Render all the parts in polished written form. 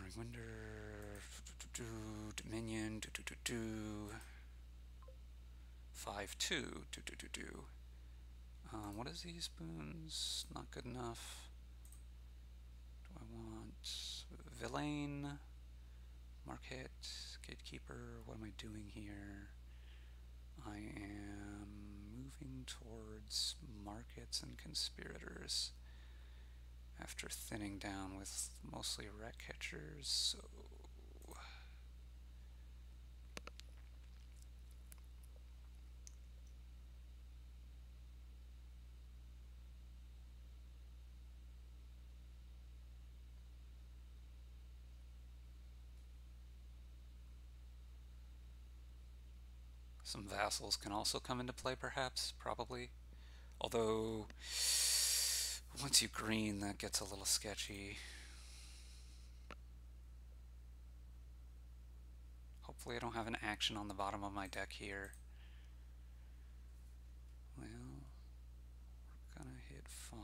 Winder, Dominion, 5-2, what is these boons? Not good enough. Do I want Villain, Market, Gatekeeper? What am I doing here? I am moving towards Markets and Conspirators after thinning down with mostly Rat Catchers, so some vassals can also come into play, perhaps, probably. Although, once you green, that gets a little sketchy. Hopefully I don't have an action on the bottom of my deck here. Well, we're gonna hit 5.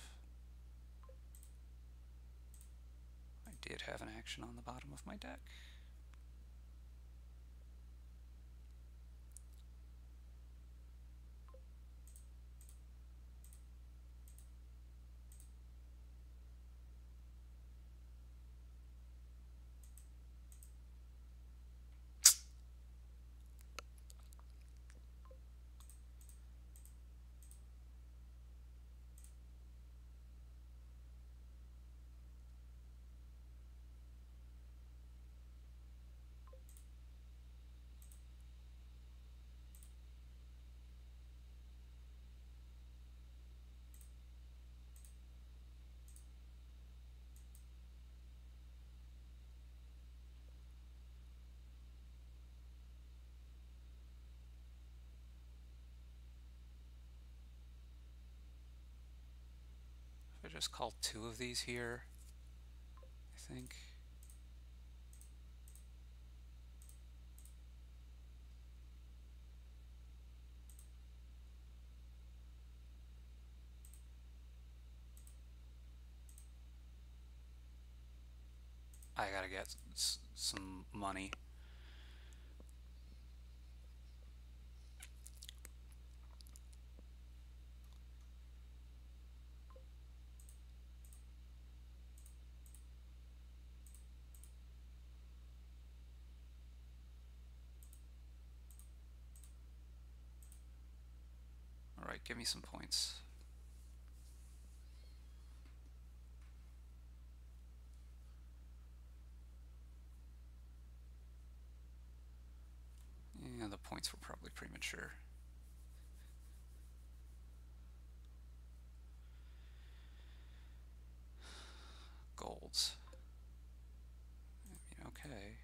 I did have an action on the bottom of my deck. I just called 2 of these here, I think. I gotta get some money. Alright, give me some points. Yeah, the points were probably premature. Golds. I mean, okay.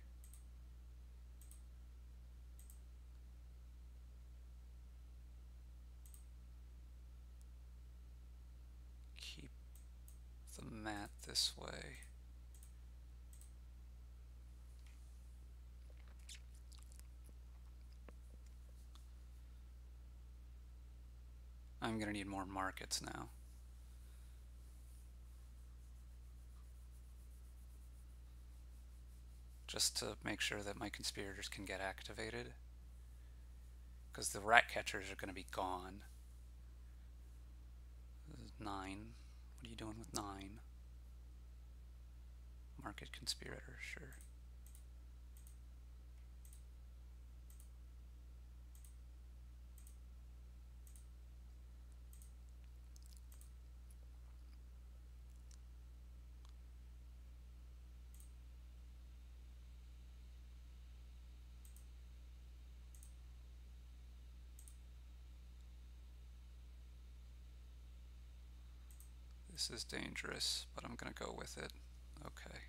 Keep the mat this way. I'm gonna need more markets now. Just to make sure that my conspirators can get activated. Because the rat catchers are gonna be gone. This is 9. What are you doing with 9? Market conspirator, sure. This is dangerous, but I'm gonna go with it. Okay.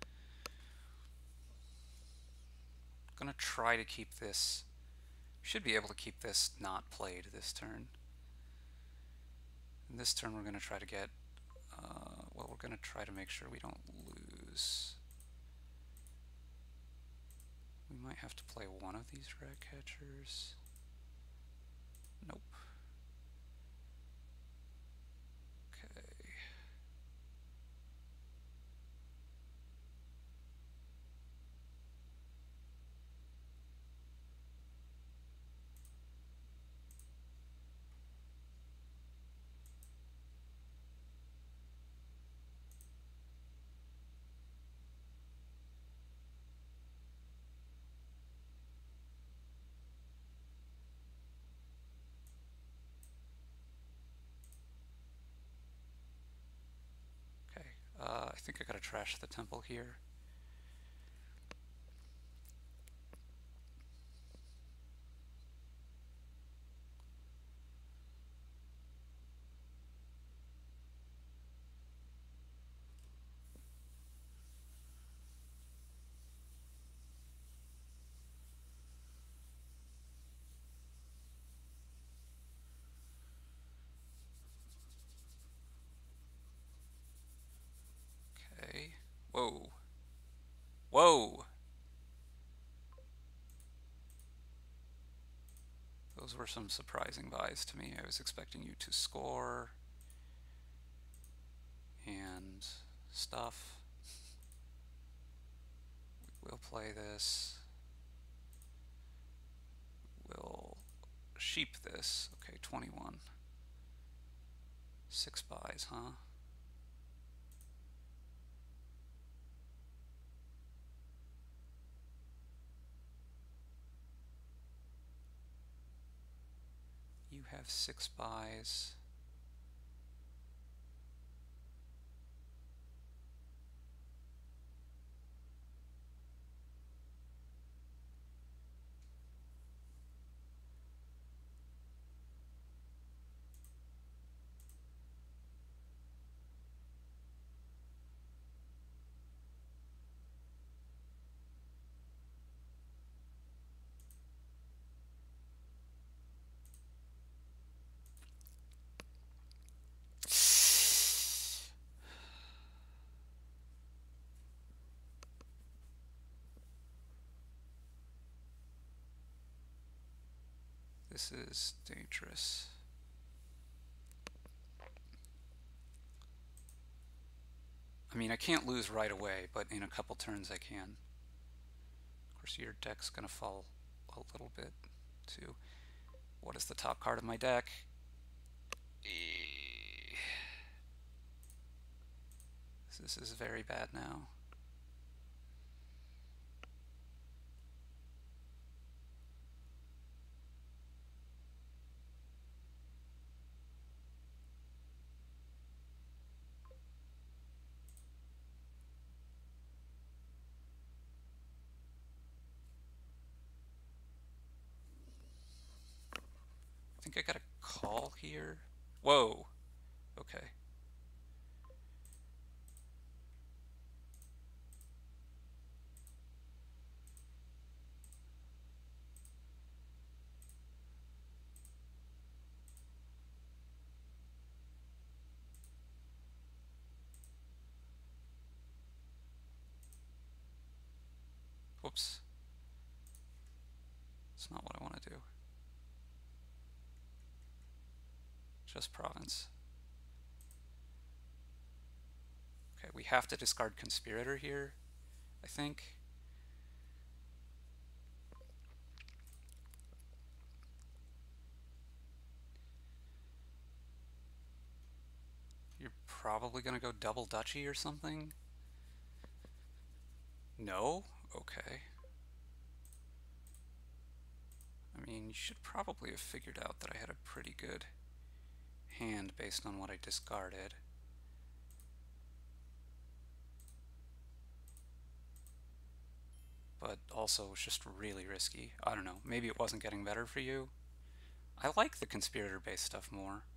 I'm gonna try to keep this. Should be able to keep this not played this turn. And this turn we're gonna try to get. Well, we're gonna try to make sure we don't lose. We might have to play one of these rat catchers. Nope. Okay. think I gotta trash the temple here. Okay. Whoa. Whoa! Those were some surprising buys to me. I was expecting you to score and stuff. We'll play this. We'll sheep this. Okay, 21. 6 buys, huh? You have 6 buys. This is dangerous. I mean, I can't lose right away, but in a couple turns I can. Of course, your deck's gonna fall a little bit, too. What is the top card of my deck? This is very bad now. I think I got a call here. Whoa. Okay. Whoops. That's not what I want to do. Just province. Okay, we have to discard Conspirator here, I think. You're probably going to go double duchy or something? No? Okay. I mean, you should probably have figured out that I had a pretty good hand based on what I discarded. But also it was just really risky. I don't know, maybe it wasn't getting better for you. I like the conspirator-based stuff more.